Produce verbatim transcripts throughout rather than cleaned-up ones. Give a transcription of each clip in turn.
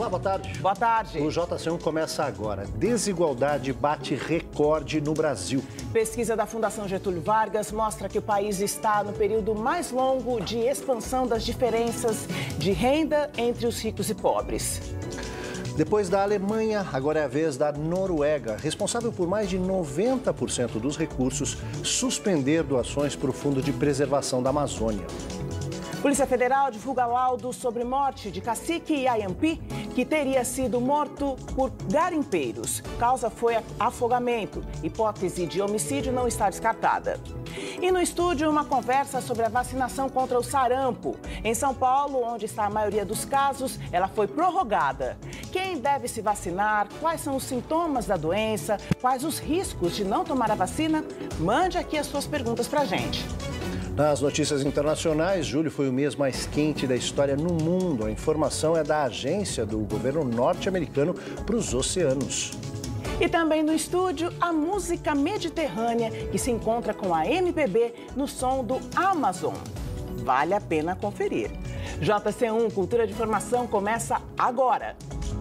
Olá, boa tarde. Boa tarde. O J C um começa agora. Desigualdade bate recorde no Brasil. Pesquisa da Fundação Getúlio Vargas mostra que o país está no período mais longo de expansão das diferenças de renda entre os ricos e pobres. Depois da Alemanha, agora é a vez da Noruega, responsável por mais de noventa por cento dos recursos, suspender doações para o Fundo de Preservação da Amazônia. Polícia Federal divulga laudo sobre morte de cacique Yayampi, que teria sido morto por garimpeiros. Causa foi afogamento. Hipótese de homicídio não está descartada. E no estúdio, uma conversa sobre a vacinação contra o sarampo. Em São Paulo, onde está a maioria dos casos, ela foi prorrogada. Quem deve se vacinar? Quais são os sintomas da doença? Quais os riscos de não tomar a vacina? Mande aqui as suas perguntas pra gente. Nas notícias internacionais, julho foi o mês mais quente da história no mundo. A informação é da agência do governo norte-americano para os oceanos. E também no estúdio, a música mediterrânea, que se encontra com a M P B no som do Amazon. Vale a pena conferir. J C um Cultura de Informação começa agora.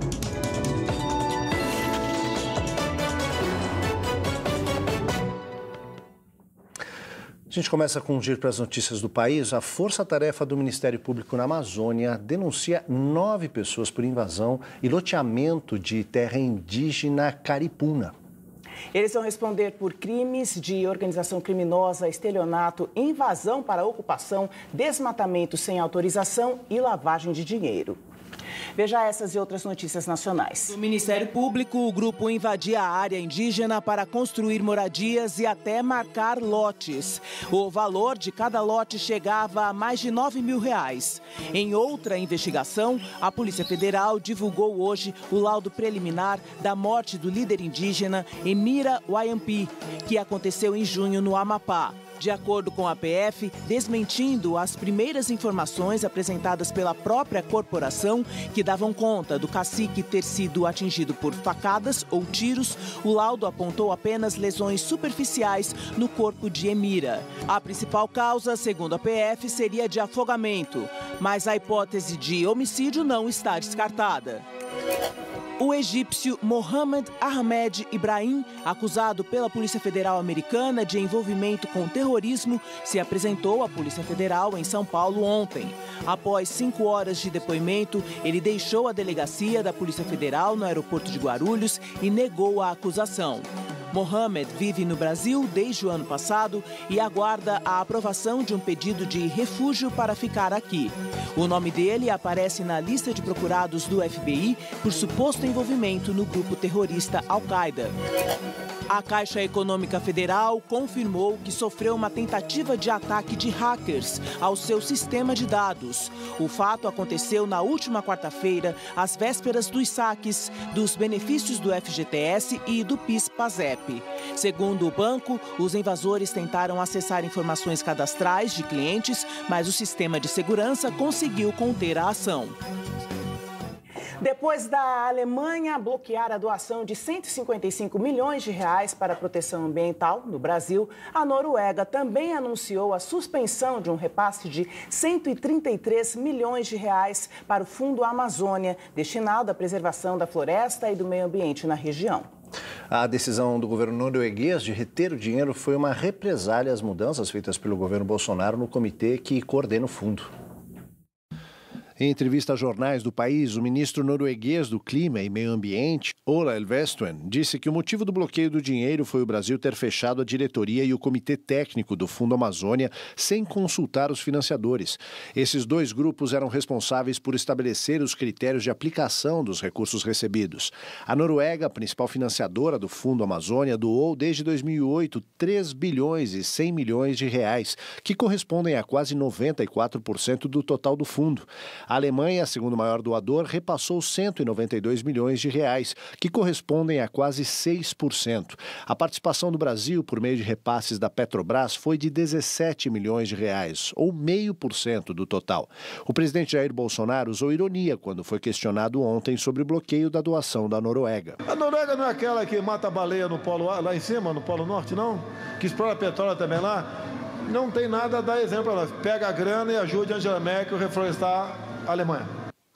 A gente começa com um giro para as notícias do país. A força-tarefa do Ministério Público na Amazônia denuncia nove pessoas por invasão e loteamento de terra indígena caripuna. Eles vão responder por crimes de organização criminosa, estelionato, invasão para ocupação, desmatamento sem autorização e lavagem de dinheiro. Veja essas e outras notícias nacionais. No Ministério Público, o grupo invadia a área indígena para construir moradias e até marcar lotes. O valor de cada lote chegava a mais de nove mil reais. Em outra investigação, a Polícia Federal divulgou hoje o laudo preliminar da morte do líder indígena Emira Yayampi, que aconteceu em junho no Amapá. De acordo com a P F, desmentindo as primeiras informações apresentadas pela própria corporação, que davam conta do cacique ter sido atingido por facadas ou tiros, o laudo apontou apenas lesões superficiais no corpo de Emira. A principal causa, segundo a P F, seria de afogamento, mas a hipótese de homicídio não está descartada. O egípcio Mohamed Ahmed Ibrahim, acusado pela Polícia Federal Americana de envolvimento com terrorismo, se apresentou à Polícia Federal em São Paulo ontem. Após cinco horas de depoimento, ele deixou a delegacia da Polícia Federal no aeroporto de Guarulhos e negou a acusação. Mohamed vive no Brasil desde o ano passado e aguarda a aprovação de um pedido de refúgio para ficar aqui. O nome dele aparece na lista de procurados do F B I por suposto envolvimento no grupo terrorista Al-Qaeda. A Caixa Econômica Federal confirmou que sofreu uma tentativa de ataque de hackers ao seu sistema de dados. O fato aconteceu na última quarta-feira, às vésperas dos saques dos benefícios do F G T S e do PIS/PASEP. Segundo o banco, os invasores tentaram acessar informações cadastrais de clientes, mas o sistema de segurança conseguiu conter a ação. Depois da Alemanha bloquear a doação de cento e cinquenta e cinco milhões de reais para a proteção ambiental no Brasil, a Noruega também anunciou a suspensão de um repasse de cento e trinta e três milhões de reais para o Fundo Amazônia, destinado à preservação da floresta e do meio ambiente na região. A decisão do governo norueguês de reter o dinheiro foi uma represália às mudanças feitas pelo governo Bolsonaro no comitê que coordena o fundo. Em entrevista a jornais do país, o ministro norueguês do Clima e Meio Ambiente, Ola Elvestuen, disse que o motivo do bloqueio do dinheiro foi o Brasil ter fechado a diretoria e o comitê técnico do Fundo Amazônia sem consultar os financiadores. Esses dois grupos eram responsáveis por estabelecer os critérios de aplicação dos recursos recebidos. A Noruega, principal financiadora do Fundo Amazônia, doou desde dois mil e oito três bilhões e cem milhões de reais, que correspondem a quase noventa e quatro por cento do total do fundo. A Alemanha, segundo maior doador, repassou cento e noventa e dois milhões de reais, que correspondem a quase seis por cento. A participação do Brasil, por meio de repasses da Petrobras, foi de dezessete milhões de reais, ou zero vírgula cinco por cento do total. O presidente Jair Bolsonaro usou ironia quando foi questionado ontem sobre o bloqueio da doação da Noruega. A Noruega não é aquela que mata a baleia no polo, lá em cima, no Polo Norte, não? Que explora petróleo também lá? Não tem nada a dar exemplo. Ela pega a grana e ajude a Angela Merkel a reflorestar a Alemanha.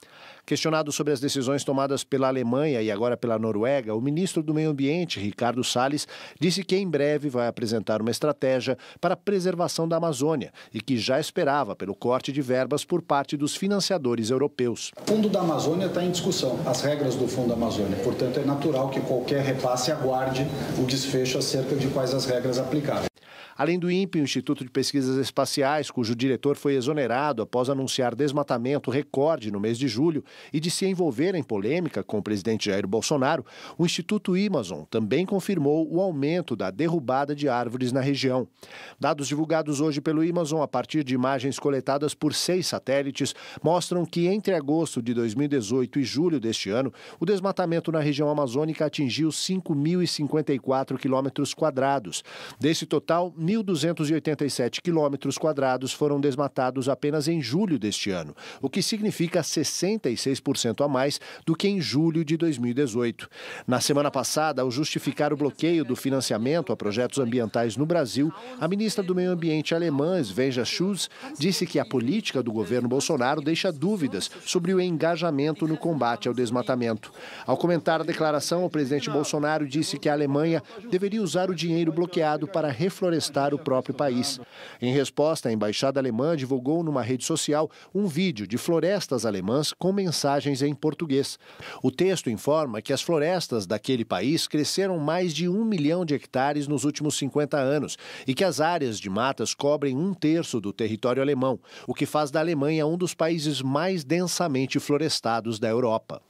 Questionado sobre as decisões tomadas pela Alemanha e agora pela Noruega, o ministro do Meio Ambiente, Ricardo Salles, disse que em breve vai apresentar uma estratégia para a preservação da Amazônia e que já esperava pelo corte de verbas por parte dos financiadores europeus. O Fundo da Amazônia está em discussão, as regras do Fundo da Amazônia. Portanto, é natural que qualquer repasse aguarde o desfecho acerca de quais as regras aplicáveis. Além do INPE, o Instituto de Pesquisas Espaciais, cujo diretor foi exonerado após anunciar desmatamento recorde no mês de julho e de se envolver em polêmica com o presidente Jair Bolsonaro, o Instituto Amazon também confirmou o aumento da derrubada de árvores na região. Dados divulgados hoje pelo Amazon a partir de imagens coletadas por seis satélites mostram que entre agosto de dois mil e dezoito e julho deste ano, o desmatamento na região amazônica atingiu cinco mil e cinquenta e quatro quilômetros quadrados. Desse total, mil duzentos e oitenta e sete quilômetros quadrados foram desmatados apenas em julho deste ano, o que significa sessenta e seis por cento a mais do que em julho de dois mil e dezoito. Na semana passada, ao justificar o bloqueio do financiamento a projetos ambientais no Brasil, a ministra do Meio Ambiente alemã, Svenja Schulze, disse que a política do governo Bolsonaro deixa dúvidas sobre o engajamento no combate ao desmatamento. Ao comentar a declaração, o presidente Bolsonaro disse que a Alemanha deveria usar o dinheiro bloqueado para reflorestar o próprio país. Em resposta, a embaixada alemã divulgou numa rede social um vídeo de florestas alemãs com mensagens em português. O texto informa que as florestas daquele país cresceram mais de um milhão de hectares nos últimos cinquenta anos e que as áreas de matas cobrem um terço do território alemão, o que faz da Alemanha um dos países mais densamente florestados da Europa.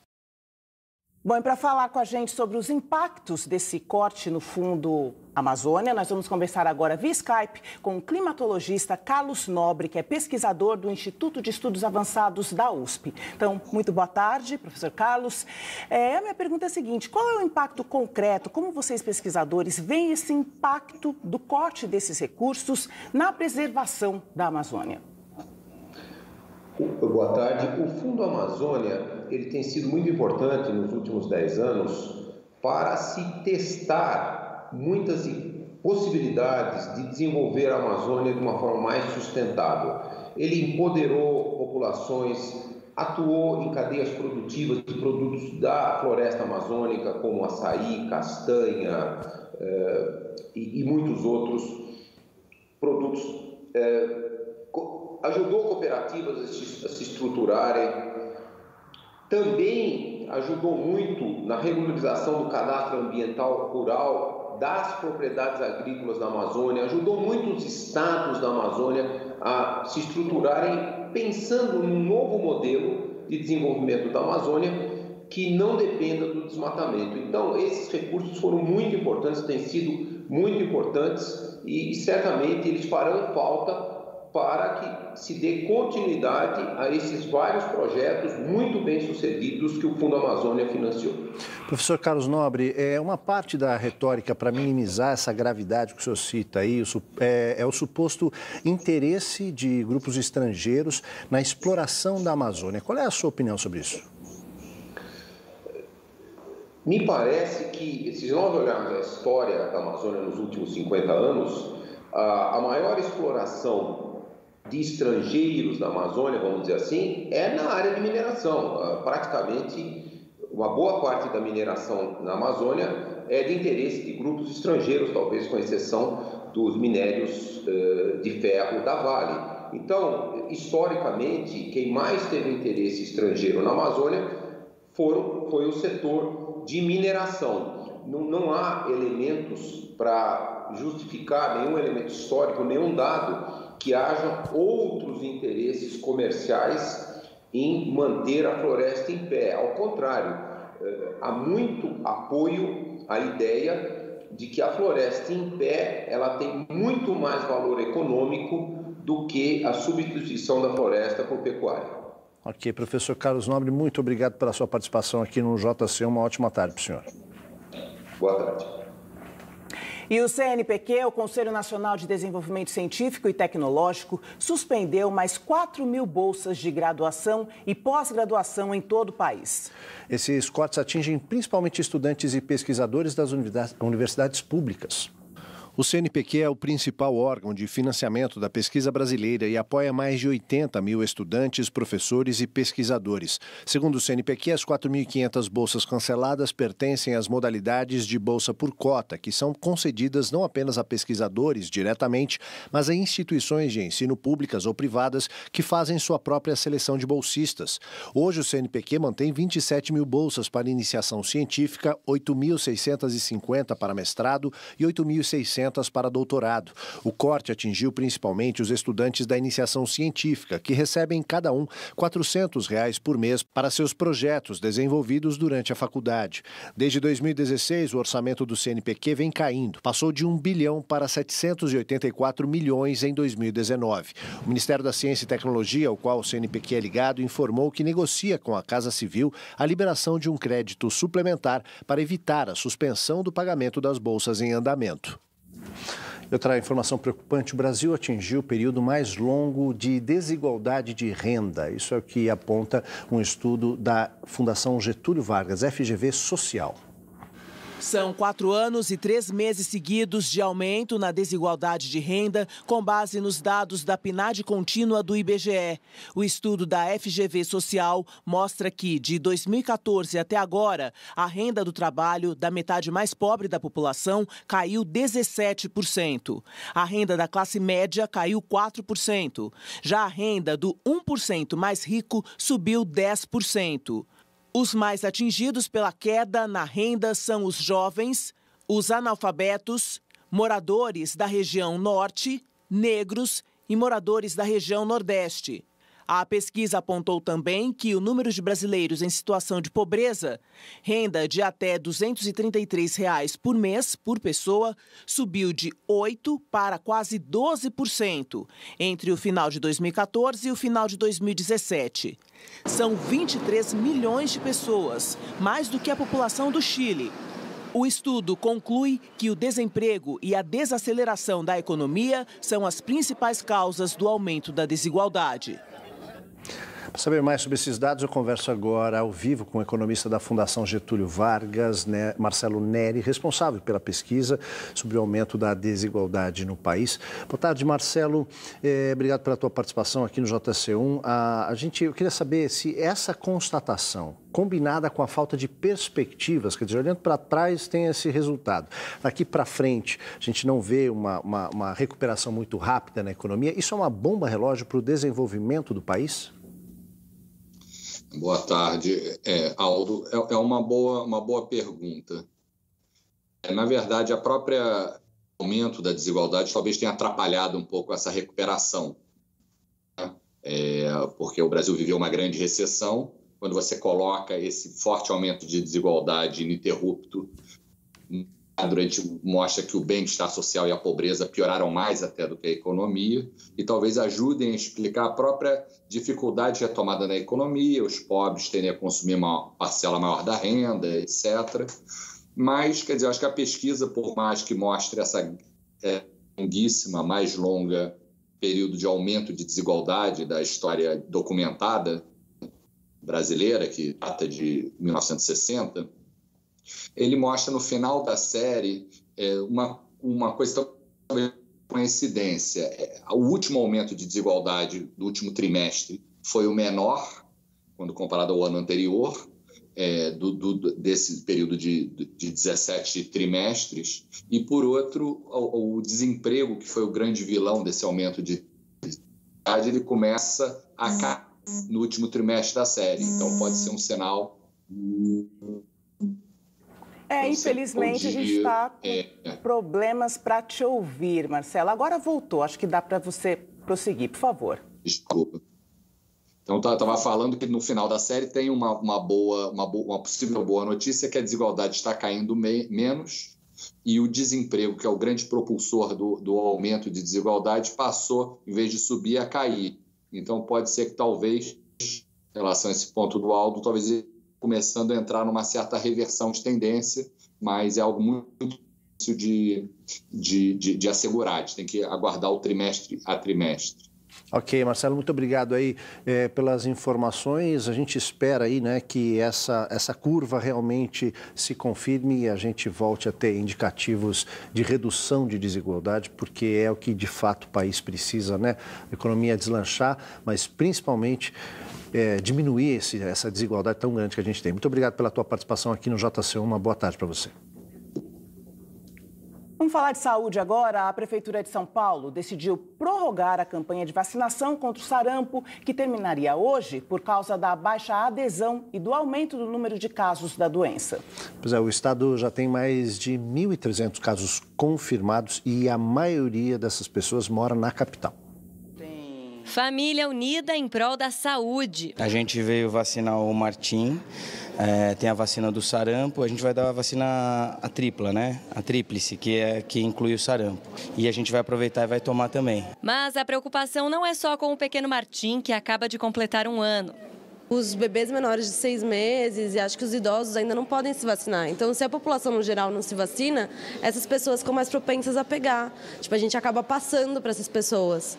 Bom, e para falar com a gente sobre os impactos desse corte no Fundo Amazônia, nós vamos conversar agora via Skype com o climatologista Carlos Nobre, que é pesquisador do Instituto de Estudos Avançados da U S P. Então, muito boa tarde, professor Carlos. É, a minha pergunta é a seguinte: qual é o impacto concreto, como vocês pesquisadores veem esse impacto do corte desses recursos na preservação da Amazônia? Boa tarde. O Fundo Amazônia ele tem sido muito importante nos últimos dez anos para se testar muitas possibilidades de desenvolver a Amazônia de uma forma mais sustentável. Ele empoderou populações, atuou em cadeias produtivas de produtos da floresta amazônica, como açaí, castanha eh, e, e muitos outros produtos. Eh, ajudou cooperativas a se, a se estruturarem. Também ajudou muito na regularização do cadastro ambiental rural das propriedades agrícolas da Amazônia, ajudou muito os estados da Amazônia a se estruturarem pensando num novo modelo de desenvolvimento da Amazônia que não dependa do desmatamento. Então, esses recursos foram muito importantes, têm sido muito importantes e, e certamente eles farão falta para que se dê continuidade a esses vários projetos muito bem sucedidos que o Fundo Amazônia financiou. Professor Carlos Nobre, é uma parte da retórica para minimizar essa gravidade que o senhor cita aí, é, é o suposto interesse de grupos estrangeiros na exploração da Amazônia. Qual é a sua opinião sobre isso? Me parece que, se nós olharmos a história da Amazônia nos últimos cinquenta anos, a, a maior exploração de estrangeiros na Amazônia, vamos dizer assim, é na área de mineração. Uh, praticamente, uma boa parte da mineração na Amazônia é de interesse de grupos estrangeiros, talvez com exceção dos minérios uh, de ferro da Vale. Então, historicamente, quem mais teve interesse estrangeiro na Amazônia foram, foi o setor de mineração. Não, não há elementos para justificar nenhum elemento histórico, nenhum dado que haja outros interesses comerciais em manter a floresta em pé. Ao contrário, há muito apoio à ideia de que a floresta em pé ela tem muito mais valor econômico do que a substituição da floresta por pecuária. Ok, professor Carlos Nobre, muito obrigado pela sua participação aqui no J C. Uma ótima tarde para o senhor. Boa tarde. E o C N P Q, o Conselho Nacional de Desenvolvimento Científico e Tecnológico, suspendeu mais quatro mil bolsas de graduação e pós-graduação em todo o país. Esses cortes atingem principalmente estudantes e pesquisadores das universidades públicas. O C N Pq é o principal órgão de financiamento da pesquisa brasileira e apoia mais de oitenta mil estudantes, professores e pesquisadores. Segundo o C N Pq, as quatro mil e quinhentas bolsas canceladas pertencem às modalidades de bolsa por cota, que são concedidas não apenas a pesquisadores diretamente, mas a instituições de ensino públicas ou privadas que fazem sua própria seleção de bolsistas. Hoje, o C N Pq mantém vinte e sete mil bolsas para iniciação científica, oito mil seiscentas e cinquenta para mestrado e oito mil e seiscentas para doutorado. O corte atingiu principalmente os estudantes da iniciação científica, que recebem cada um quatrocentos reais por mês para seus projetos desenvolvidos durante a faculdade. Desde dois mil e dezesseis, o orçamento do C N Pq vem caindo. Passou de um bilhão para setecentos e oitenta e quatro milhões em dois mil e dezenove. O Ministério da Ciência e Tecnologia, ao qual o C N Pq é ligado, informou que negocia com a Casa Civil a liberação de um crédito suplementar para evitar a suspensão do pagamento das bolsas em andamento. Outra informação preocupante: o Brasil atingiu o período mais longo de desigualdade de renda. Isso é o que aponta um estudo da Fundação Getúlio Vargas, F G V Social. São quatro anos e três meses seguidos de aumento na desigualdade de renda, com base nos dados da P N A D contínua do I B G E. O estudo da F G V Social mostra que, de dois mil e quatorze até agora, a renda do trabalho da metade mais pobre da população caiu dezessete por cento. A renda da classe média caiu quatro por cento. Já a renda do um por cento mais rico subiu dez por cento. Os mais atingidos pela queda na renda são os jovens, os analfabetos, moradores da região norte, negros e moradores da região nordeste. A pesquisa apontou também que o número de brasileiros em situação de pobreza, renda de até duzentos e trinta e três reais por mês por pessoa, subiu de oito por cento para quase doze por cento entre o final de dois mil e quatorze e o final de dois mil e dezessete. São vinte e três milhões de pessoas, mais do que a população do Chile. O estudo conclui que o desemprego e a desaceleração da economia são as principais causas do aumento da desigualdade. Para saber mais sobre esses dados, eu converso agora ao vivo com o economista da Fundação Getúlio Vargas, né, Marcelo Neri, responsável pela pesquisa sobre o aumento da desigualdade no país. Boa tarde, Marcelo. É, obrigado pela tua participação aqui no J C um. A, a gente, eu queria saber se essa constatação, combinada com a falta de perspectivas, quer dizer, olhando para trás tem esse resultado. Daqui para frente, a gente não vê uma, uma, uma recuperação muito rápida na economia. Isso é uma bomba relógio para o desenvolvimento do país? Boa tarde, é, Aldo. É, é uma, boa, uma boa pergunta. É, na verdade, a própria aumento da desigualdade talvez tenha atrapalhado um pouco essa recuperação, né? É, porque o Brasil viveu uma grande recessão. Quando você coloca esse forte aumento de desigualdade ininterrupto, durante, mostra que o bem-estar social e a pobreza pioraram mais até do que a economia e talvez ajudem a explicar a própria dificuldade de retomada na economia, os pobres terem a consumir uma parcela maior da renda, etcétera. Mas, quer dizer, acho que a pesquisa, por mais que mostre essa é, longuíssima, mais longa período de aumento de desigualdade da história documentada brasileira, que data de mil novecentos e sessenta, ele mostra no final da série é, uma, uma coisa tão coincidência. É, o último aumento de desigualdade do último trimestre foi o menor, quando comparado ao ano anterior, é, do, do, desse período de, de dezessete trimestres, e, por outro, o, o desemprego, que foi o grande vilão desse aumento de desigualdade, ele começa a cair no último trimestre da série. Então, pode ser um sinal... É, infelizmente, a gente está com é, é. problemas para te ouvir, Marcelo. Agora voltou, acho que dá para você prosseguir, por favor. Desculpa. Então, eu estava falando que no final da série tem uma, uma, boa, uma, boa, uma possível boa notícia, que a desigualdade está caindo me, menos e o desemprego, que é o grande propulsor do, do aumento de desigualdade, passou, em vez de subir, a cair. Então, pode ser que talvez, em relação a esse ponto do Aldo, talvez começando a entrar numa certa reversão de tendência, mas é algo muito difícil de, de, de, de assegurar. A gente tem que aguardar o trimestre a trimestre. Ok, Marcelo, muito obrigado aí é, pelas informações. A gente espera aí, né, que essa, essa curva realmente se confirme e a gente volte a ter indicativos de redução de desigualdade, porque é o que de fato o país precisa, né? A economia deslanchar, mas principalmente é, diminuir esse, essa desigualdade tão grande que a gente tem. Muito obrigado pela tua participação aqui no J C. Uma boa tarde para você. Vamos falar de saúde agora. A Prefeitura de São Paulo decidiu prorrogar a campanha de vacinação contra o sarampo, que terminaria hoje por causa da baixa adesão e do aumento do número de casos da doença. Pois é, o estado já tem mais de mil e trezentos casos confirmados e a maioria dessas pessoas mora na capital. Família unida em prol da saúde. A gente veio vacinar o Martim, é, tem a vacina do sarampo, a gente vai dar a vacina a tripla, né? A tríplice, que, é, que inclui o sarampo. E a gente vai aproveitar e vai tomar também. Mas a preocupação não é só com o pequeno Martim, que acaba de completar um ano. Os bebês menores de seis meses e acho que os idosos ainda não podem se vacinar. Então, se a população no geral não se vacina, essas pessoas ficam mais propensas a pegar. Tipo, a gente acaba passando para essas pessoas.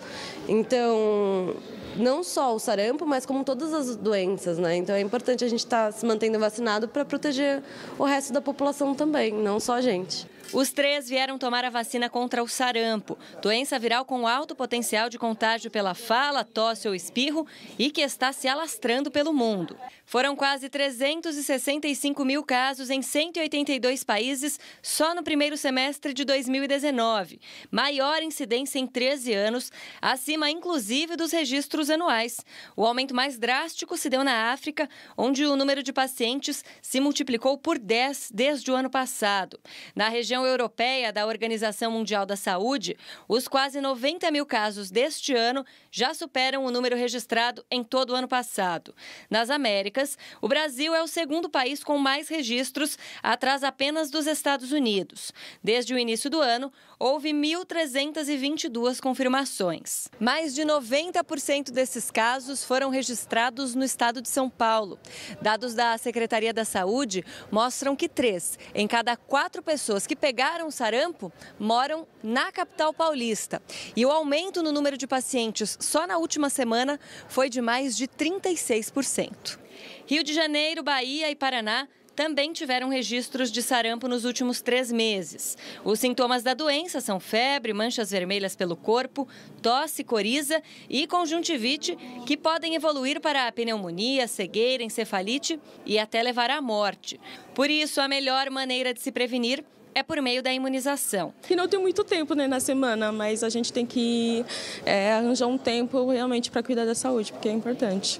Então, não só o sarampo, mas como todas as doenças, né? Então, é importante a gente estar se mantendo vacinado para proteger o resto da população também, não só a gente. Os três vieram tomar a vacina contra o sarampo, doença viral com alto potencial de contágio pela fala, tosse ou espirro e que está se alastrando pelo mundo. Foram quase trezentos e sessenta e cinco mil casos em cento e oitenta e dois países só no primeiro semestre de dois mil e dezenove. Maior incidência em treze anos, acima inclusive dos registros anuais. O aumento mais drástico se deu na África, onde o número de pacientes se multiplicou por dez desde o ano passado. Na região europeia da Organização Mundial da Saúde, os quase noventa mil casos deste ano já superam o número registrado em todo o ano passado. Nas Américas, o Brasil é o segundo país com mais registros, atrás apenas dos Estados Unidos. Desde o início do ano, houve mil trezentas e vinte e duas confirmações. Mais de noventa por cento desses casos foram registrados no estado de São Paulo. Dados da Secretaria da Saúde mostram que três em cada quatro pessoas que pegaram sarampo moram na capital paulista. E o aumento no número de pacientes só na última semana foi de mais de trinta e seis por cento. Rio de Janeiro, Bahia e Paraná também tiveram registros de sarampo nos últimos três meses. Os sintomas da doença são febre, manchas vermelhas pelo corpo, tosse, coriza e conjuntivite, que podem evoluir para a pneumonia, cegueira, encefalite e até levar à morte. Por isso, a melhor maneira de se prevenir é por meio da imunização. Que não tem muito tempo, né, na semana, mas a gente tem que é, arranjar um tempo realmente para cuidar da saúde, porque é importante.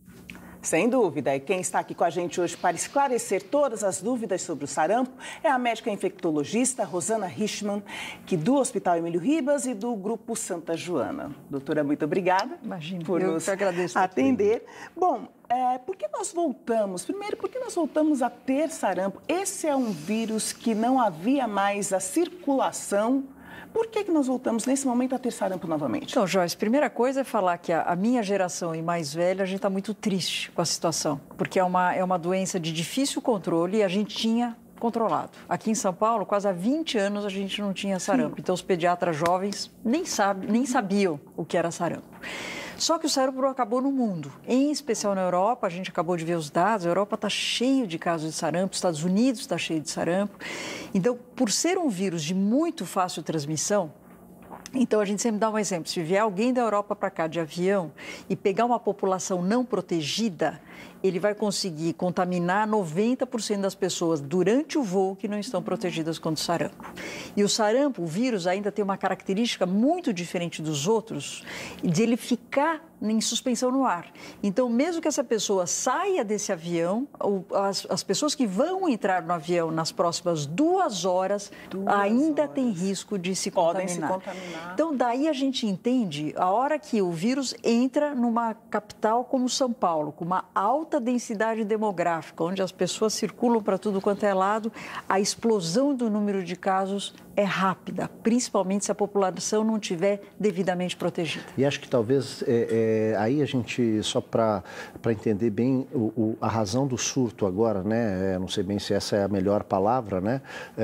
Sem dúvida, e quem está aqui com a gente hoje para esclarecer todas as dúvidas sobre o sarampo é a médica infectologista Rosana Richman, que do Hospital Emílio Ribas e do Grupo Santa Joana. Doutora, muito obrigada. Imagina, por eu nos que agradeço atender. Bom, é, por que nós voltamos? Primeiro, por que nós voltamos a ter sarampo? Esse é um vírus que não havia mais a circulação. Por que que nós voltamos, nesse momento, a ter sarampo novamente? Então, Joyce, primeira coisa é falar que a, a minha geração e mais velha, a gente está muito triste com a situação, porque é uma, é uma doença de difícil controle e a gente tinha controlado. Aqui em São Paulo, quase há vinte anos, a gente não tinha sarampo. Sim. Então, os pediatras jovens nem, sabe, nem sabiam o que era sarampo. Só que o sarampo acabou no mundo, em especial na Europa. A gente acabou de ver os dados, a Europa está cheio de casos de sarampo, os Estados Unidos está cheio de sarampo. Então, por ser um vírus de muito fácil transmissão, então a gente sempre dá um exemplo. Se vier alguém da Europa para cá de avião e pegar uma população não protegida, ele vai conseguir contaminar noventa por cento das pessoas durante o voo que não estão protegidas contra o sarampo. E o sarampo, o vírus, ainda tem uma característica muito diferente dos outros, de ele ficar em suspensão no ar. Então, mesmo que essa pessoa saia desse avião, as, as pessoas que vão entrar no avião nas próximas duas horas duas ainda horas. têm risco de se Podem contaminar. se contaminar. Então, daí a gente entende a hora que o vírus entra numa capital como São Paulo, com uma alta densidade demográfica, onde as pessoas circulam para tudo quanto é lado, a explosão do número de casos é rápida, principalmente se a população não estiver devidamente protegida. E acho que talvez, é, é, aí a gente, só para entender bem o, o, a razão do surto agora, né? É, não sei bem se essa é a melhor palavra, né?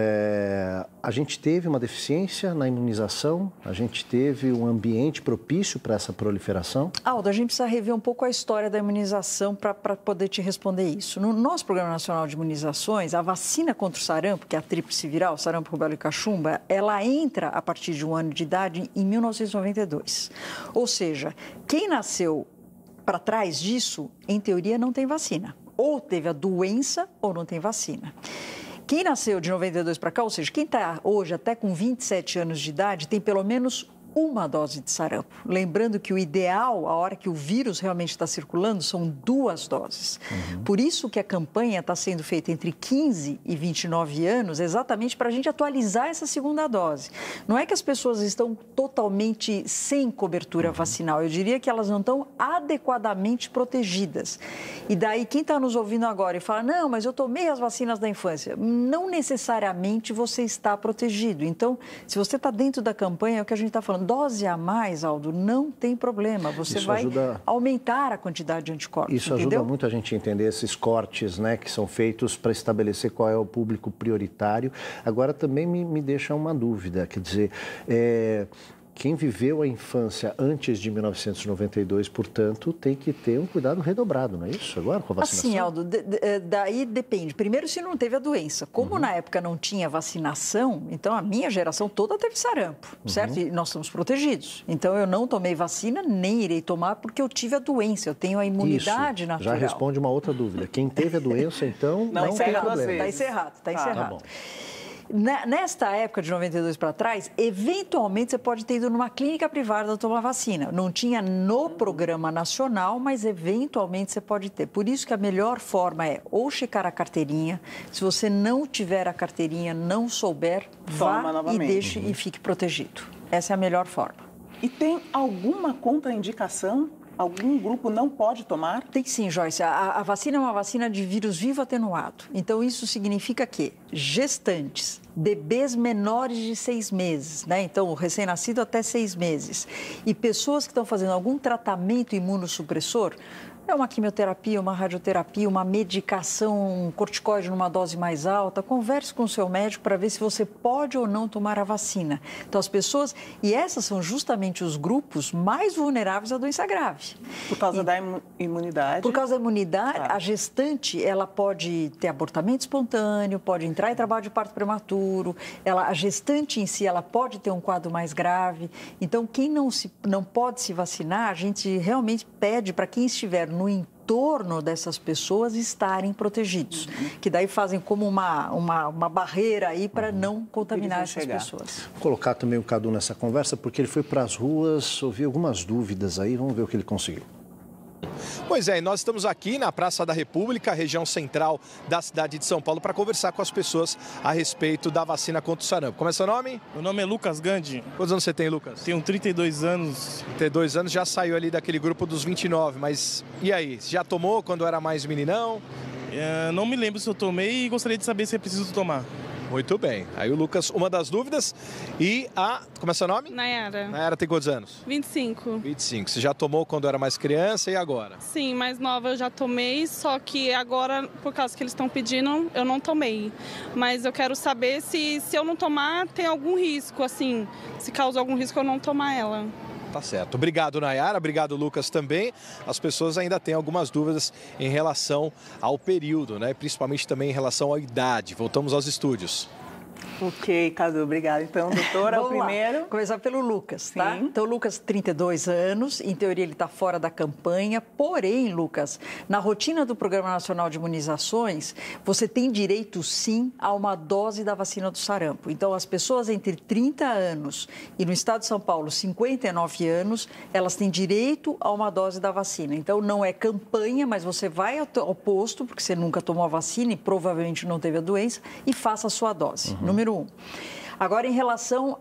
É, a gente teve uma deficiência na imunização, a gente teve um ambiente propício para essa proliferação? Aldo, a gente precisa rever um pouco a história da imunização para poder te responder isso. No nosso Programa Nacional de Imunizações, a vacina contra o sarampo, que é a tríplice viral, sarampo, rubéola e cachumba, ela entra a partir de um ano de idade em mil novecentos e noventa e dois. Ou seja, quem nasceu para trás disso, em teoria, não tem vacina. Ou teve a doença ou não tem vacina. Quem nasceu de noventa e dois para cá, ou seja, quem está hoje até com vinte e sete anos de idade, tem pelo menos uma dose de sarampo. Lembrando que o ideal, a hora que o vírus realmente está circulando, são duas doses. Uhum. Por isso que a campanha está sendo feita entre quinze e vinte e nove anos, exatamente para a gente atualizar essa segunda dose. Não é que as pessoas estão totalmente sem cobertura uhum. vacinal, eu diria que elas não estão adequadamente protegidas. E daí, quem está nos ouvindo agora e fala, não, mas eu tomei as vacinas da infância, não necessariamente você está protegido. Então, se você está dentro da campanha, é o que a gente está falando, dose a mais, Aldo, não tem problema. Você Isso vai ajuda... aumentar a quantidade de anticorpos. Isso entendeu? ajuda muito a gente a entender esses cortes, né, que são feitos para estabelecer qual é o público prioritário. Agora, também me, me deixa uma dúvida, quer dizer, é... quem viveu a infância antes de mil novecentos e noventa e dois, portanto, tem que ter um cuidado redobrado, não é isso? Agora, com a vacinação? Assim, Aldo, de, de, daí depende. Primeiro, se não teve a doença. Como uhum. na época não tinha vacinação, então a minha geração toda teve sarampo, uhum. certo? E nós estamos protegidos. Então, eu não tomei vacina, nem irei tomar, porque eu tive a doença. Eu tenho a imunidade isso. natural. Já responde uma outra dúvida. Quem teve a doença, então, não, não tem problema. Está encerrado, está encerrado. Tá bom. Nesta época de noventa e dois para trás, eventualmente você pode ter ido numa clínica privada tomar vacina. Não tinha no programa nacional, mas eventualmente você pode ter. Por isso que a melhor forma é ou checar a carteirinha. Se você não tiver a carteirinha, não souber, vá e deixe uhum. e fique protegido. Essa é a melhor forma. E tem alguma contraindicação? Algum grupo não pode tomar? Tem sim, Joyce. A, a vacina é uma vacina de vírus vivo atenuado. Então, isso significa que gestantes, bebês menores de seis meses, né? Então, o recém-nascido até seis meses, e pessoas que estão fazendo algum tratamento imunossupressor, é uma quimioterapia, uma radioterapia, uma medicação, um corticoide numa dose mais alta, converse com o seu médico para ver se você pode ou não tomar a vacina. Então, as pessoas... E essas são justamente os grupos mais vulneráveis à doença grave. Por causa e, da imunidade? Por causa da imunidade, tá. A gestante, ela pode ter abortamento espontâneo, pode entrar em trabalho de parto prematuro, ela, a gestante em si, ela pode ter um quadro mais grave. Então, quem não, se, não pode se vacinar, a gente realmente pede para quem estiver no entorno dessas pessoas estarem protegidos, uhum. que daí fazem como uma, uma, uma barreira aí para uhum. não contaminar essas chegar. pessoas. Vou colocar também o Cadu nessa conversa, porque ele foi para as ruas, ouviu algumas dúvidas aí, vamos ver o que ele conseguiu. Pois é, nós estamos aqui na Praça da República, região central da cidade de São Paulo, para conversar com as pessoas a respeito da vacina contra o sarampo. Como é seu nome? Meu nome é Lucas Gandhi. Quantos anos você tem, Lucas? Tenho trinta e dois anos. trinta e dois anos, já saiu ali daquele grupo dos vinte e nove, mas e aí? Já tomou quando era mais meninão? É, não me lembro se eu tomei e gostaria de saber se é preciso tomar. Muito bem. Aí o Lucas, uma das dúvidas. E a... Como é seu nome? Nayara. Nayara tem quantos anos? vinte e cinco. vinte e cinco. Você já tomou quando era mais criança e agora? Sim, mais nova eu já tomei, só que agora, por causa que eles estão pedindo, eu não tomei. Mas eu quero saber se, se eu não tomar, tem algum risco, assim. Se causa algum risco eu não tomar ela. Tá certo. Obrigado, Nayara. Obrigado, Lucas, também. As pessoas ainda têm algumas dúvidas em relação ao período, né? Principalmente também em relação à idade. Voltamos aos estúdios. Ok, Cadu, obrigada. Então, doutora, o primeiro... Lá. Começar pelo Lucas, tá? Sim. Então, Lucas, trinta e dois anos, em teoria ele está fora da campanha, porém, Lucas, na rotina do Programa Nacional de Imunizações, você tem direito, sim, a uma dose da vacina do sarampo. Então, as pessoas entre trinta anos e, no estado de São Paulo, cinquenta e nove anos, elas têm direito a uma dose da vacina. Então, não é campanha, mas você vai ao posto, porque você nunca tomou a vacina e provavelmente não teve a doença, e faça a sua dose. Uhum. Número um. Agora, em relação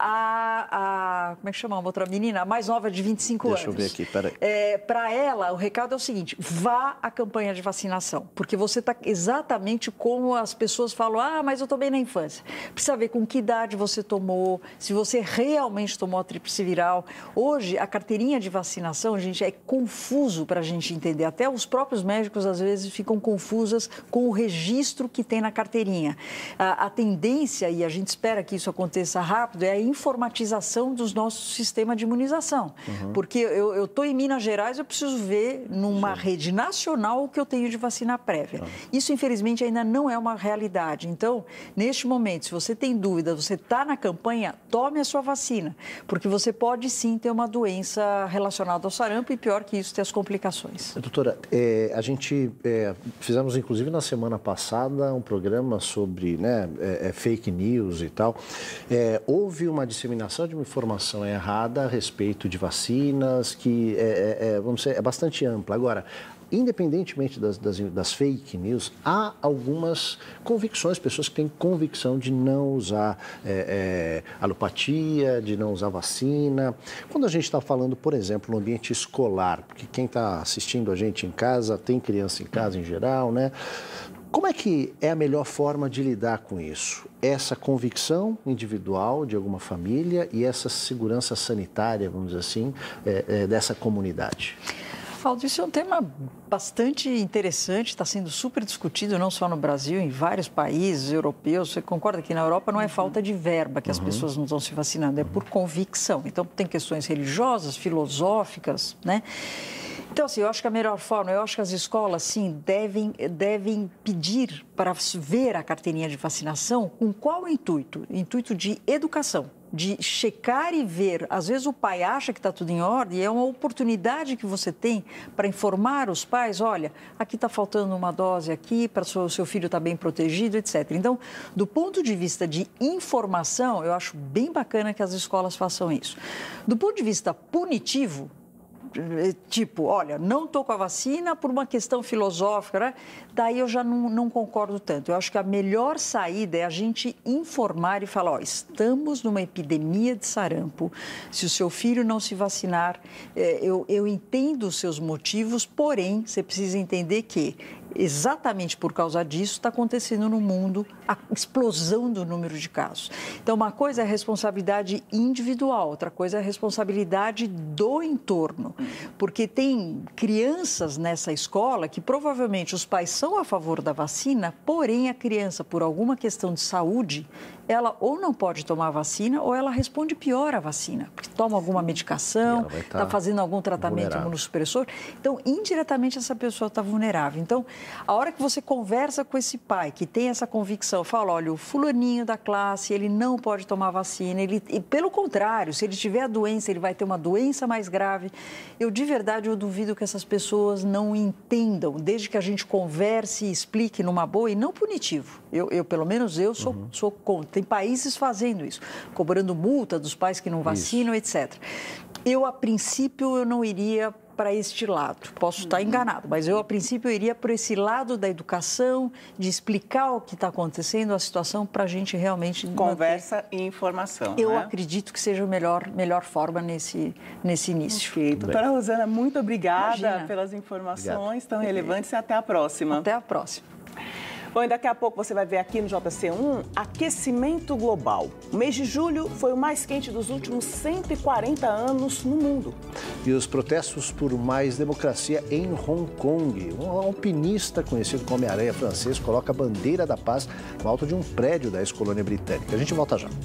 a, a como é que chama uma outra menina? A mais nova, de vinte e cinco Deixa anos. Deixa eu ver aqui, peraí. É, para ela, o recado é o seguinte, vá à campanha de vacinação, porque você está exatamente como as pessoas falam, ah, mas eu tomei na infância. Precisa ver com que idade você tomou, se você realmente tomou a tríplice viral. Hoje, a carteirinha de vacinação, gente, é confuso para a gente entender. Até os próprios médicos, às vezes, ficam confusas com o registro que tem na carteirinha. A, a tendência, e a gente espera que isso aconteça rápido, é a informatização dos nossos sistemas de imunização. Uhum. Porque eu estou em Minas Gerais, eu preciso ver numa Sim. rede nacional o que eu tenho de vacina prévia. Uhum. Isso, infelizmente, ainda não é uma realidade. Então, neste momento, se você tem dúvida, você está na campanha, tome a sua vacina, porque você pode sim ter uma doença relacionada ao sarampo e, pior que isso, ter as complicações. Doutora, é, a gente é, fizemos, inclusive, na semana passada, um programa sobre né, é, é, fake news e tal. É, houve uma disseminação de uma informação errada a respeito de vacinas, que é, é, vamos dizer, é bastante ampla. Agora, independentemente das, das, das fake news, há algumas convicções, pessoas que têm convicção de não usar é, é, alopatia, de não usar vacina. Quando a gente está falando, por exemplo, no ambiente escolar, porque quem está assistindo a gente em casa, tem criança em casa em geral, né? Como é que é a melhor forma de lidar com isso? Essa convicção individual de alguma família e essa segurança sanitária, vamos dizer assim, é, é, dessa comunidade? Aldo, isso é um tema bastante interessante, está sendo super discutido, não só no Brasil, em vários países europeus. Você concorda que na Europa não é falta de verba que as uhum. pessoas não estão se vacinando, é por convicção. Então, tem questões religiosas, filosóficas, né? Então, assim, eu acho que a melhor forma, eu acho que as escolas, sim, devem, devem pedir para ver a carteirinha de vacinação com qual intuito? Intuito de educação, de checar e ver. Às vezes o pai acha que está tudo em ordem e é uma oportunidade que você tem para informar os pais, olha, aqui está faltando uma dose aqui, para o seu filho estar bem protegido, etcétera. Então, do ponto de vista de informação, eu acho bem bacana que as escolas façam isso. Do ponto de vista punitivo, tipo, olha, não estou com a vacina por uma questão filosófica, né? Daí eu já não, não concordo tanto. Eu acho que a melhor saída é a gente informar e falar, ó, estamos numa epidemia de sarampo, se o seu filho não se vacinar, eu, eu entendo os seus motivos, porém, você precisa entender que exatamente por causa disso está acontecendo no mundo a explosão do número de casos. Então, uma coisa é a responsabilidade individual, outra coisa é a responsabilidade do entorno, porque tem crianças nessa escola que provavelmente os pais são a favor da vacina, porém a criança, por alguma questão de saúde, ela ou não pode tomar a vacina ou ela responde pior à vacina, porque toma alguma medicação, está fazendo algum tratamento imunossupressor. Então, indiretamente, essa pessoa está vulnerável. Então, a hora que você conversa com esse pai que tem essa convicção, fala, olha, o fulaninho da classe, ele não pode tomar vacina, ele, e pelo contrário, se ele tiver a doença, ele vai ter uma doença mais grave. Eu, de verdade, eu duvido que essas pessoas não entendam, desde que a gente converse e explique numa boa e não punitivo. Eu, eu pelo menos, eu sou, uhum. sou contra. Tem países fazendo isso, cobrando multa dos pais que não vacinam, isso. etcétera. Eu, a princípio, eu não iria para este lado. Posso estar enganado, mas eu, a princípio, eu iria por esse lado da educação, de explicar o que está acontecendo, a situação, para a gente realmente... Conversa manter... e informação, Eu né? acredito que seja a melhor, melhor forma nesse, nesse início. Ok. Doutora Rosana, muito obrigada Imagina. pelas informações Obrigado. tão relevantes e até a próxima. Até a próxima. Bom, e daqui a pouco você vai ver aqui no J C um aquecimento global. O mês de julho foi o mais quente dos últimos cento e quarenta anos no mundo. E os protestos por mais democracia em Hong Kong. Um alpinista conhecido como Homem-Aranha francês coloca a bandeira da paz no alto de um prédio da ex-colônia britânica. A gente volta já.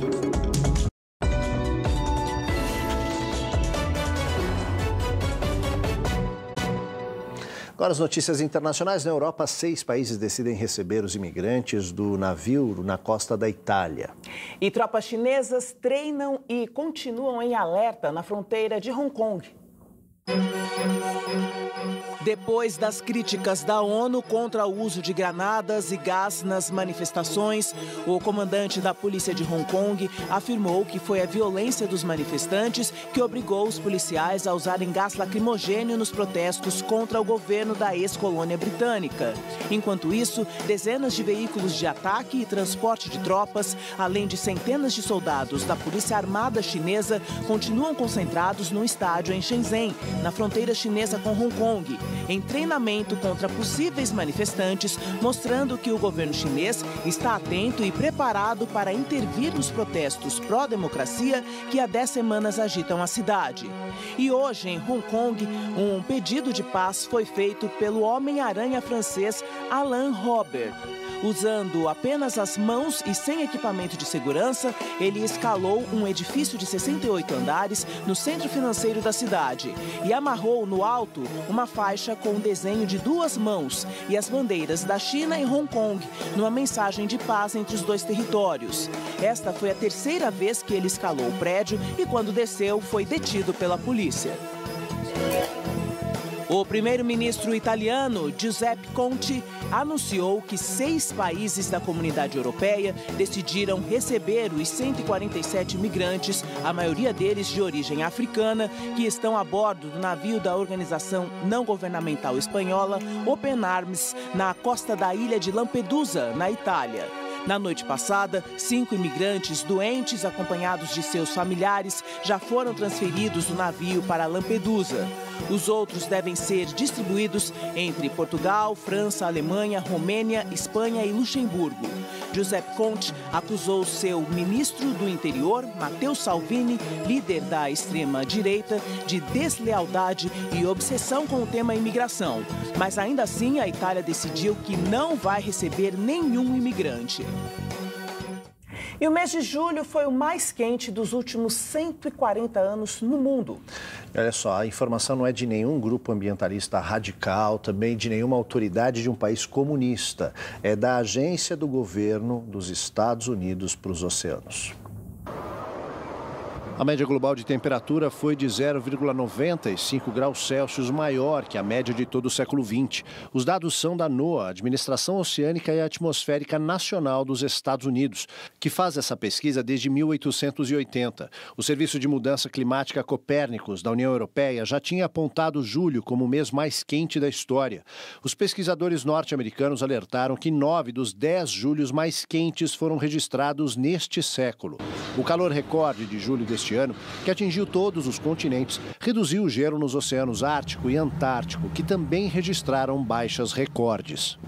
Agora as notícias internacionais. Na Europa, seis países decidem receber os imigrantes do navio na costa da Itália. E tropas chinesas treinam e continuam em alerta na fronteira de Hong Kong. Depois das críticas da ONU contra o uso de granadas e gás nas manifestações, o comandante da polícia de Hong Kong afirmou que foi a violência dos manifestantes que obrigou os policiais a usarem gás lacrimogêneo nos protestos contra o governo da ex-colônia britânica. Enquanto isso, dezenas de veículos de ataque e transporte de tropas, além de centenas de soldados da Polícia Armada Chinesa, continuam concentrados no estádio em Shenzhen, na fronteira chinesa com Hong Kong, em treinamento contra possíveis manifestantes, mostrando que o governo chinês está atento e preparado para intervir nos protestos pró-democracia que há dez semanas agitam a cidade. E hoje, em Hong Kong, um pedido de paz foi feito pelo Homem-Aranha francês Alan Robert. Usando apenas as mãos e sem equipamento de segurança, ele escalou um edifício de sessenta e oito andares no centro financeiro da cidade e amarrou no alto uma faixa com o desenho de duas mãos e as bandeiras da China e Hong Kong, numa mensagem de paz entre os dois territórios. Esta foi a terceira vez que ele escalou o prédio e, quando desceu, foi detido pela polícia. O primeiro-ministro italiano, Giuseppe Conte, anunciou que seis países da Comunidade Europeia decidiram receber os cento e quarenta e sete migrantes, a maioria deles de origem africana, que estão a bordo do navio da organização não governamental espanhola Open Arms, na costa da ilha de Lampedusa, na Itália. Na noite passada, cinco imigrantes doentes, acompanhados de seus familiares, já foram transferidos do navio para Lampedusa. Os outros devem ser distribuídos entre Portugal, França, Alemanha, Romênia, Espanha e Luxemburgo. Giuseppe Conte acusou seu ministro do Interior, Matteo Salvini, líder da extrema-direita, de deslealdade e obsessão com o tema imigração. Mas ainda assim, a Itália decidiu que não vai receber nenhum imigrante. E o mês de julho foi o mais quente dos últimos cento e quarenta anos no mundo. Olha só, a informação não é de nenhum grupo ambientalista radical, também de nenhuma autoridade de um país comunista. É da Agência do Governo dos Estados Unidos para os Oceanos. A média global de temperatura foi de zero vírgula noventa e cinco graus Celsius, maior que a média de todo o século vinte. Os dados são da NOAA, Administração Oceânica e Atmosférica Nacional dos Estados Unidos, que faz essa pesquisa desde mil oitocentos e oitenta. O Serviço de Mudança Climática Copérnicos da União Europeia já tinha apontado julho como o mês mais quente da história. Os pesquisadores norte-americanos alertaram que nove dos dez julhos mais quentes foram registrados neste século. O calor recorde de julho deste ano, que atingiu todos os continentes, reduziu o gelo nos oceanos Ártico e Antártico, que também registraram baixas recordes.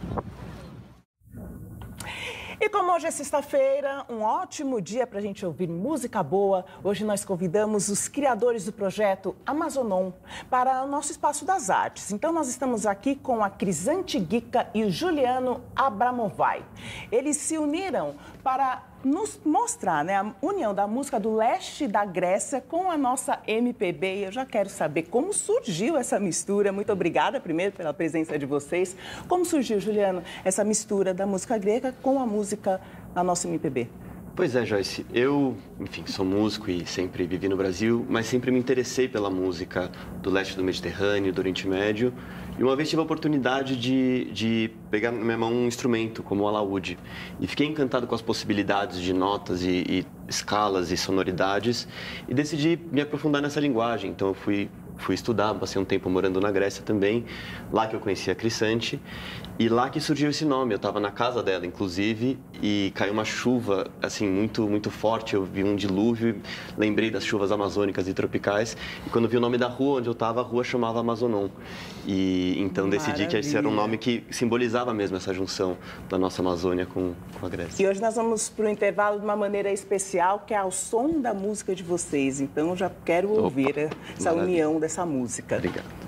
E como hoje é sexta-feira, um ótimo dia para a gente ouvir música boa. Hoje nós convidamos os criadores do projeto Amazonon para o nosso Espaço das Artes. Então nós estamos aqui com a Crisante Guica e o Juliano Abramovai. Eles se uniram para nos mostrar, né, a união da música do leste da Grécia com a nossa M P B. E eu já quero saber como surgiu essa mistura. Muito obrigada, primeiro, pela presença de vocês. Como surgiu, Juliano, essa mistura da música grega com a música da nossa M P B? Pois é, Joyce. Eu, enfim, sou músico e sempre vivi no Brasil, mas sempre me interessei pela música do leste do Mediterrâneo, do Oriente Médio. E uma vez tive a oportunidade de, de pegar na minha mão um instrumento como o alaúde. E fiquei encantado com as possibilidades de notas e, e escalas e sonoridades e decidi me aprofundar nessa linguagem. Então eu fui, fui estudar, passei um tempo morando na Grécia também, lá que eu conheci a Crisante. E lá que surgiu esse nome. Eu estava na casa dela, inclusive, e caiu uma chuva, assim, muito, muito forte. Eu vi um dilúvio, lembrei das chuvas amazônicas e tropicais. E quando vi o nome da rua onde eu estava, a rua chamava Amazonon. E então decidi Maravilha. que esse era um nome que simbolizava mesmo essa junção da nossa Amazônia com, com a Grécia. E hoje nós vamos para o intervalo de uma maneira especial, que é ao som da música de vocês. Então, já quero Opa, ouvir essa maravilha. união dessa música. Obrigado.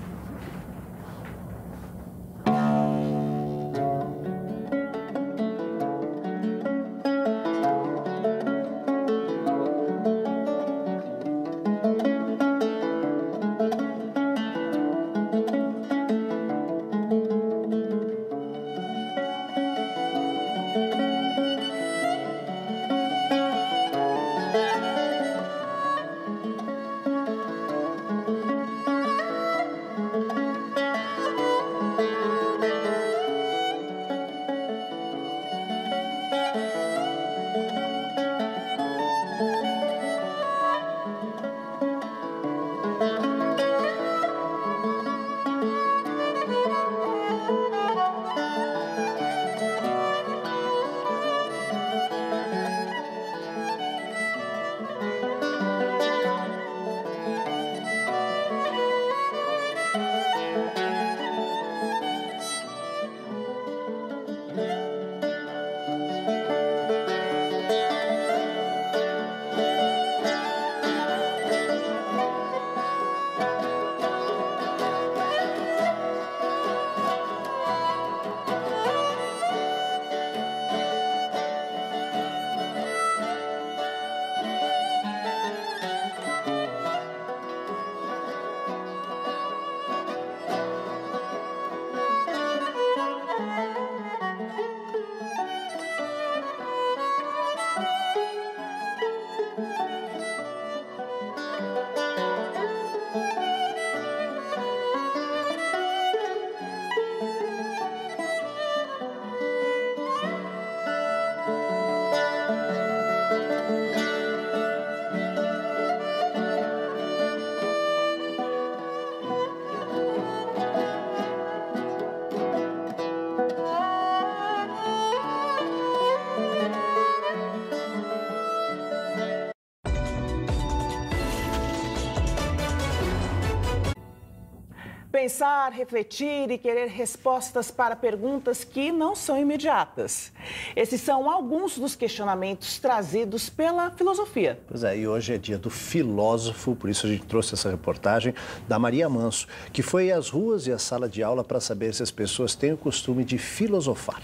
Pensar, refletir e querer respostas para perguntas que não são imediatas. Esses são alguns dos questionamentos trazidos pela filosofia. Pois é, e hoje é dia do filósofo, por isso a gente trouxe essa reportagem da Maria Manso, que foi às ruas e à sala de aula para saber se as pessoas têm o costume de filosofar.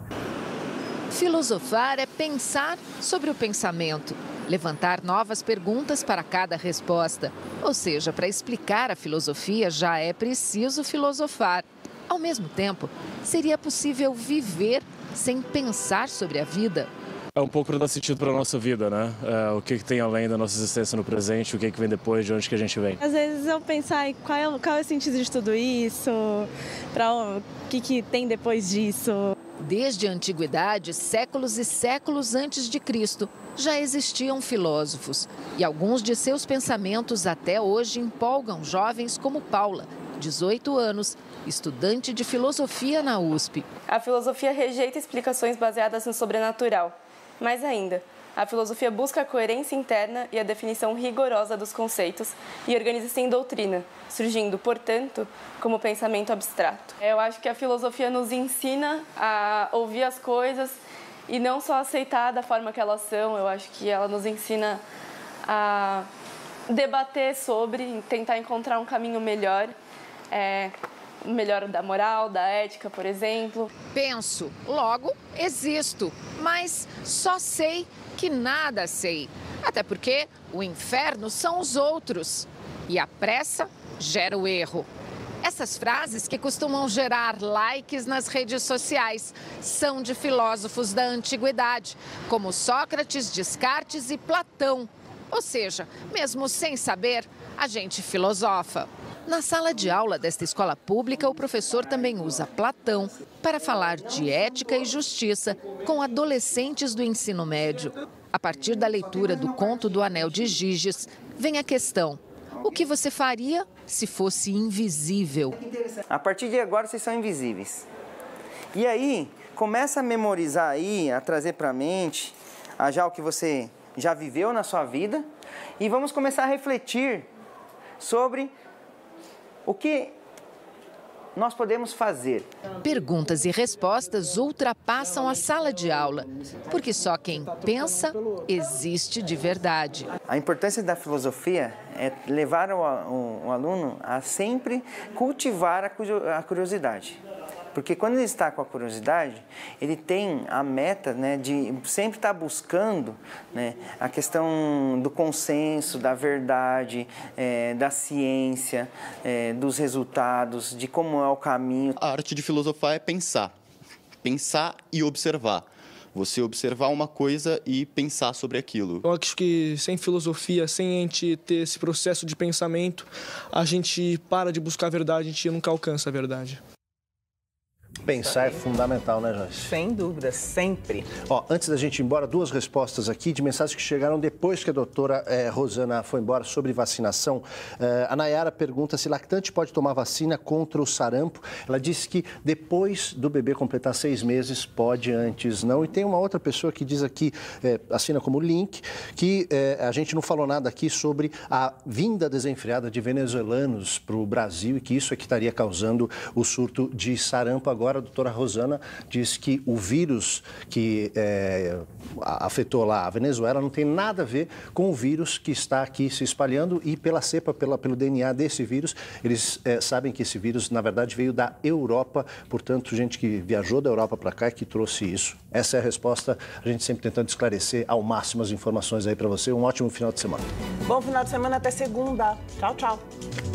Filosofar é pensar sobre o pensamento, levantar novas perguntas para cada resposta. Ou seja, para explicar a filosofia já é preciso filosofar. Ao mesmo tempo, seria possível viver sem pensar sobre a vida? É um pouco para dar sentido para a nossa vida, né? É, o que, que tem além da nossa existência no presente, o que, que vem depois, de onde que a gente vem. Às vezes eu pensar em qual é, qual é o sentido de tudo isso, para o que, que tem depois disso. Desde a antiguidade, séculos e séculos antes de Cristo, já existiam filósofos. E alguns de seus pensamentos até hoje empolgam jovens como Paula, dezoito anos, estudante de filosofia na U S P. A filosofia rejeita explicações baseadas no sobrenatural. Mais ainda, a filosofia busca a coerência interna e a definição rigorosa dos conceitos e organiza-se em doutrina, surgindo, portanto, como pensamento abstrato. Eu acho que a filosofia nos ensina a ouvir as coisas e não só aceitar da forma que elas são. Eu acho que ela nos ensina a debater sobre, tentar encontrar um caminho melhor, é, melhor da moral, da ética, por exemplo. Penso, logo existo, mas só sei que nada sei. Até porque o inferno são os outros e a pressa gera o erro. Essas frases, que costumam gerar likes nas redes sociais, são de filósofos da antiguidade, como Sócrates, Descartes e Platão. Ou seja, mesmo sem saber, a gente filosofa. Na sala de aula desta escola pública, o professor também usa Platão para falar de ética e justiça com adolescentes do ensino médio. A partir da leitura do Conto do Anel de Giges, vem a questão: o que você faria se fosse invisível? A partir de agora, vocês são invisíveis. E aí, começa a memorizar aí, a trazer para a mente já o que você já viveu na sua vida, e vamos começar a refletir sobre o que nós podemos fazer. Perguntas e respostas ultrapassam a sala de aula, porque só quem pensa existe de verdade. A importância da filosofia é levar o, o, o aluno a sempre cultivar a curiosidade. Porque quando ele está com a curiosidade, ele tem a meta, né, de sempre estar buscando, né, a questão do consenso, da verdade, é, da ciência, é, dos resultados, de como é o caminho. A arte de filosofar é pensar. Pensar e observar. Você observar uma coisa e pensar sobre aquilo. Eu acho que sem filosofia, sem a gente ter esse processo de pensamento, a gente para de buscar a verdade, a gente nunca alcança a verdade. Pensar é fundamental, né, Joyce? Sem dúvida, sempre. Ó, antes da gente ir embora, duas respostas aqui de mensagens que chegaram depois que a doutora eh, Rosana foi embora sobre vacinação. Eh, a Nayara pergunta se lactante pode tomar vacina contra o sarampo. Ela disse que depois do bebê completar seis meses, pode, antes não. E tem uma outra pessoa que diz aqui, eh, assina como link, que eh, a gente não falou nada aqui sobre a vinda desenfreada de venezuelanos para o Brasil e que isso é que estaria causando o surto de sarampo agora. Agora, a doutora Rosana diz que o vírus que é, afetou lá a Venezuela não tem nada a ver com o vírus que está aqui se espalhando e pela cepa, pela, pelo D N A desse vírus, eles é, sabem que esse vírus, na verdade, veio da Europa, portanto, gente que viajou da Europa para cá e que trouxe isso. Essa é a resposta, a gente sempre tentando esclarecer ao máximo as informações aí para você. Um ótimo final de semana. Bom final de semana, até segunda. Tchau, tchau.